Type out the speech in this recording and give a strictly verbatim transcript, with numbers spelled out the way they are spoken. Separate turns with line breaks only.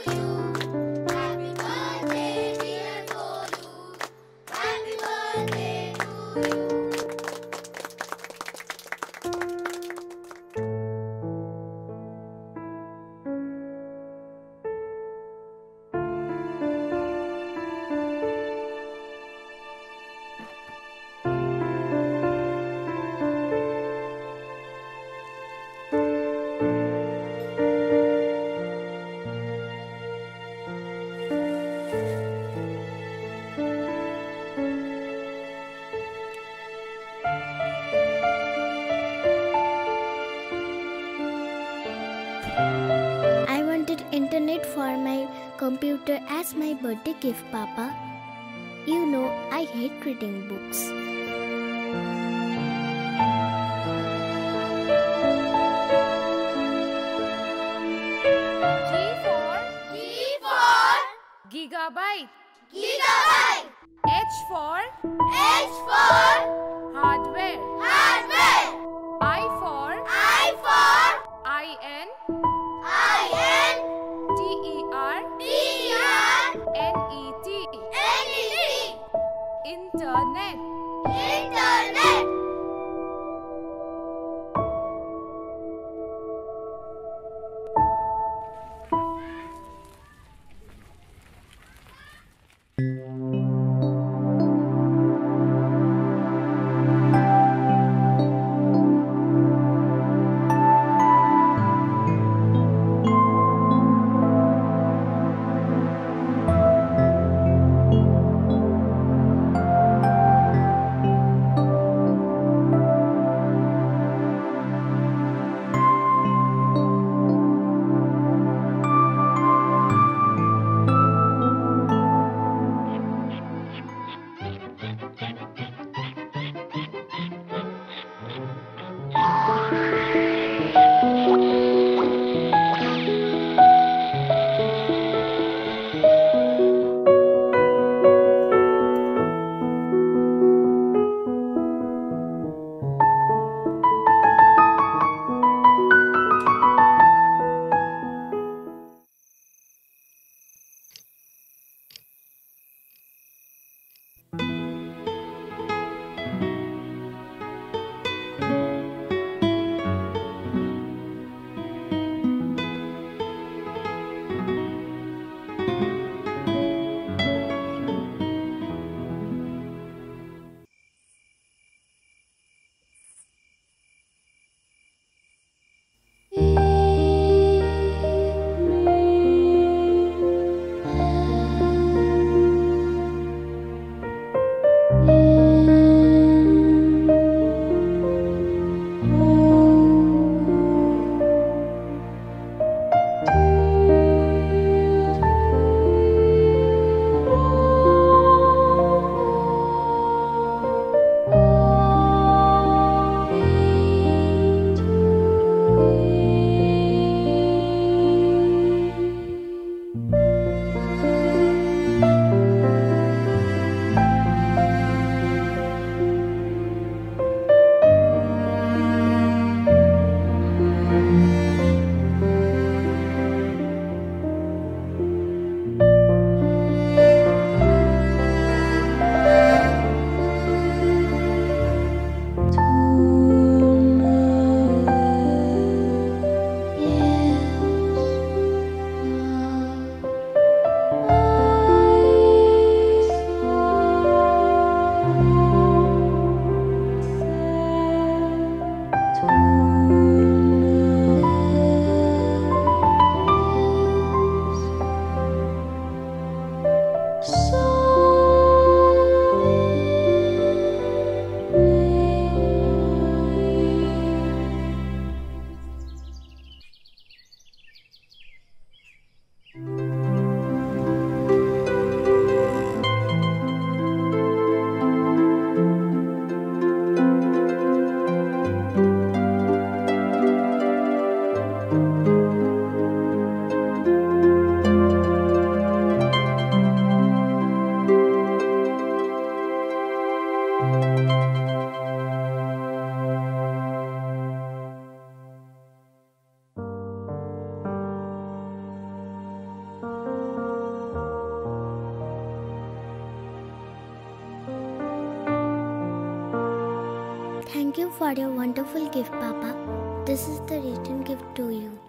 you. Happy birthday, dear Golu. Happy birthday to you.
I wanted internet for my computer as my birthday gift, Papa. You know, I hate reading books.
G for
G for
gigabyte.
gigabyte.
H for
H for
hardware.
hardware.
I for
I for
in
I N
T E R
T E R
N E T.
N E T.
Internet.
Internet.
Thank you for your wonderful gift, Papa. This is the written gift to you.